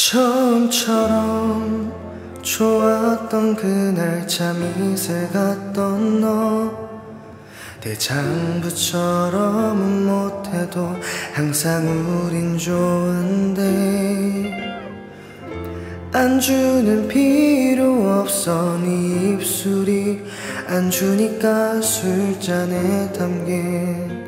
처음처럼 좋았던 그날 참 이슬 같던 너, 대장부처럼은 못해도 항상 우린 좋은데 안주는 필요 없어. 네 입술이 안주니까 술잔에 담긴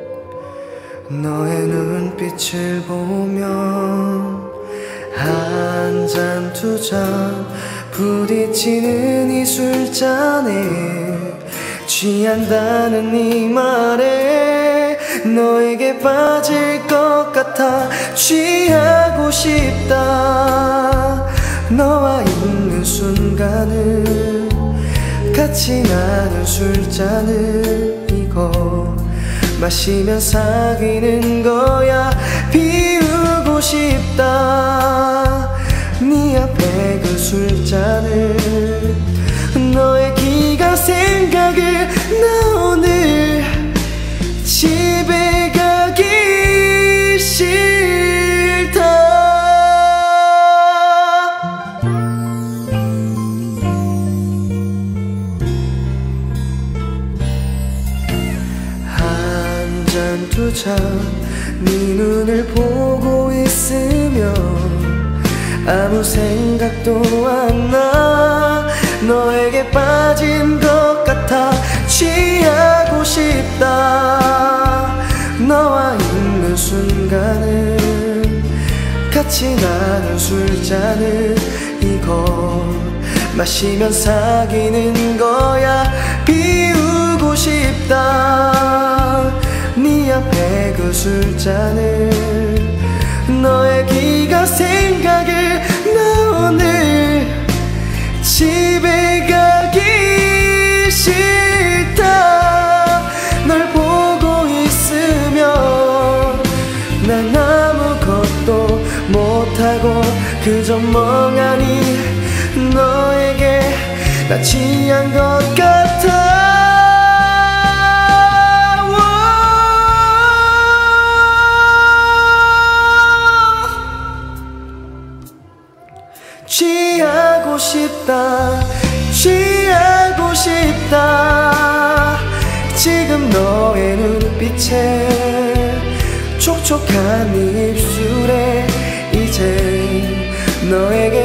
너의 눈빛을 보면 한 잔 두 잔 부딪히는 이 술잔에 취한다는 네 말에 너에게 빠질 것 같아 취하고 싶다. 너와 있는 순간을 같이 나눈 술잔을 이거 마시면 사귀는 거야. 비우고 싶다. 네 앞에 그 술잔을 너의 기가 생각을 나 오늘 집에 가기 싫다. 한 잔 두 잔 네 눈을 보고 있으면 아무 생각도 안 나. 너에게 빠진 것 같아 취하고 싶다. 너와 있는 순간을 같이 나눈 술잔을 이거 마시면 사귀는 거야. 비우고 싶다. 네 앞에 그 술잔을 너의 기가 생각을 나 오늘 집에 가기 싫다. 널 보고 있으면 난 아무것도 못하고 그저 멍하니 너에게 나 취한 것 같아. 취하고 싶다. 취하고 싶다. 지금 너의 눈빛에 촉촉한 네 입술에 이제 너에게